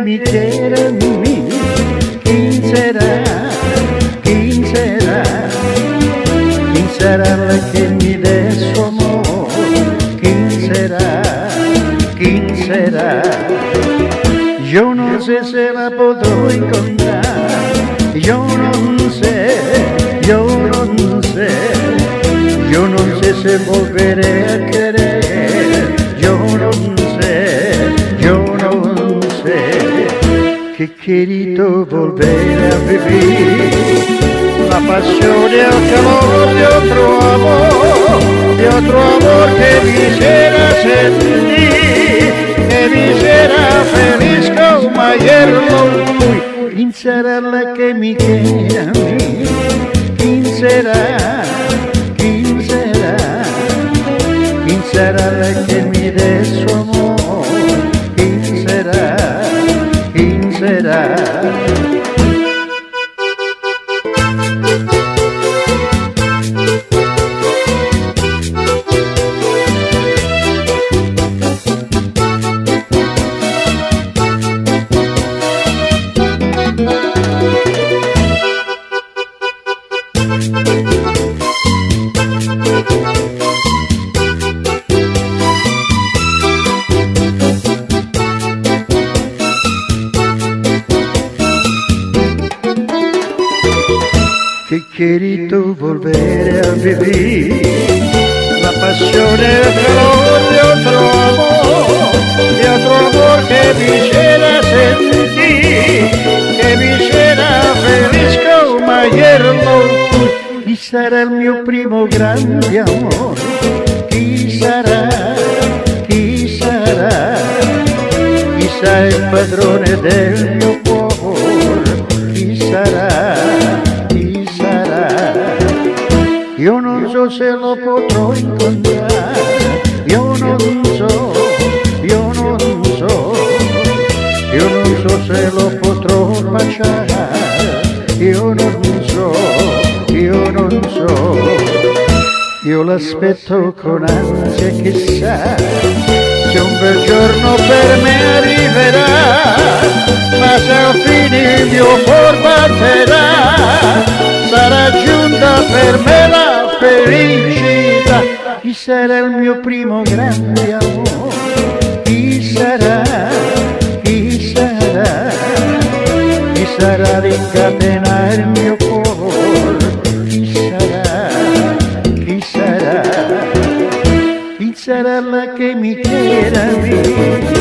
mi chiedermi chi sarà, chi sarà, chi sarà la che mi dà suo amore, chi sarà, chi sarà. Io non so se la potrò incontrare, io non so, io non so, io non so se volveré a querer, io non so, io non so, che querido volver a vivir la passione al calor de otro amor que me hiciera sentir, que me hiciera feliz como ayer lo fui. ¿Quién será la que me quiera a mí? ¿Quién será? ¿Quién será? ¿Quién será la que me dé su amor? ¿Quién será? ¿Quién será? Que querido volver a vivir la pasión, el calor de otro amor que me hiciera sentir, que me hiciera feliz como ayer lo fui. Chi sarà il mio primo grande amore? Chi sarà? Chi sarà? Chi sarà il padrone del mio cuore? Chi sarà? Io non so se lo potrò incontrare, io non so, io non so, io non so se lo potrò baciare, io non so, io non so. Io l'aspetto con ansia, chissà se un bel giorno per me arriverà, ma se al fine il mio cuore batterà, sarà giunta per me la felicità. Chi sarà il mio primo grande amore? Chi sarà? Chi sarà? Chi sarà rincatena il mio cuore? Chi sarà? Chi sarà? Chi sarà la che mi chieda a me?